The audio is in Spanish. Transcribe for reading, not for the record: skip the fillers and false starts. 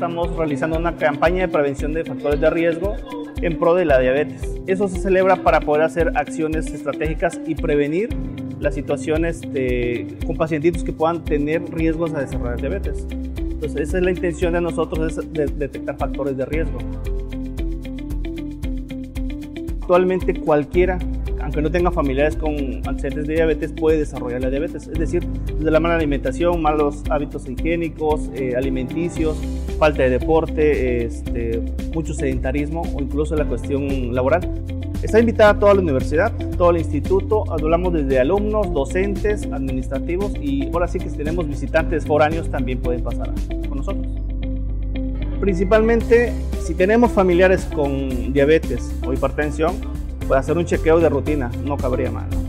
estamos realizando una campaña de prevención de factores de riesgo en pro de la diabetes. Eso se celebra para poder hacer acciones estratégicas y prevenir las situaciones con pacientitos que puedan tener riesgos a desarrollar diabetes. Entonces, esa es la intención de nosotros, es detectar factores de riesgo. Actualmente cualquiera, aunque no tenga familiares con antecedentes de diabetes, puede desarrollar la diabetes. Es decir, desde la mala alimentación, malos hábitos higiénicos, alimenticios, falta de deporte, mucho sedentarismo o incluso la cuestión laboral. Está invitada toda la universidad, todo el instituto, hablamos desde alumnos, docentes, administrativos y ahora sí que si tenemos visitantes foráneos también pueden pasar con nosotros. Principalmente, si tenemos familiares con diabetes o hipertensión, puede hacer un chequeo de rutina, no cabría más.